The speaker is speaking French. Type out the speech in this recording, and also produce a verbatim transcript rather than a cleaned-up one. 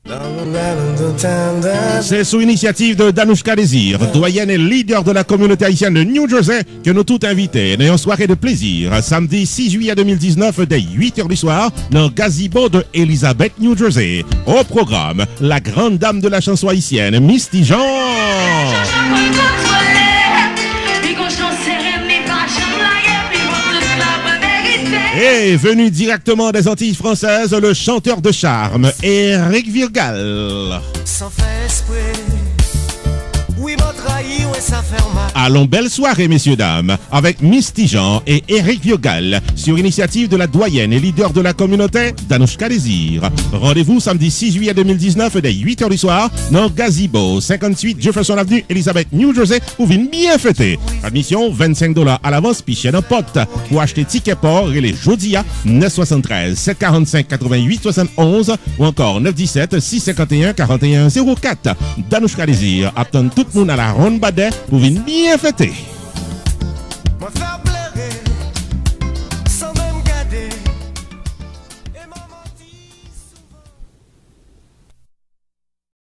C'est sous initiative de Danouchka Désir, doyenne et leader de la communauté haïtienne de New Jersey, que nous tous invités à une soirée de plaisir, samedi six juillet deux mille dix-neuf, dès huit heures du soir, dans le gazebo de Elizabeth, New Jersey. Au programme, la grande dame de la chanson haïtienne, Misty Jean. Et venu directement des Antilles françaises, le chanteur de charme, Eric Virgal. Sans faire esprit, oui, m'a trahi, ouais, ça fait mal. Allons, belle soirée, messieurs, dames, avec Misty Jean et Eric Virgal, sur initiative de la doyenne et leader de la communauté, Danouchka Désir. Rendez-vous samedi six juillet deux mille dix-neuf, dès huit heures du soir, dans Gazebo, cinquante-huit Jefferson Avenue, Elizabeth, New Jersey, pour venir bien fêter. Admission vingt-cinq dollars à l'avance, pichet d'un pote. Pour acheter ticket port, et les Jodia, neuf cent soixante-treize, sept cent quarante-cinq, quatre-vingt-huit, soixante-onze, ou encore neuf cent dix-sept, six cent cinquante et un, quarante et un, zéro quatre. Danouchka Désir attend tout le monde à la ronde badet pour venir bien fêter.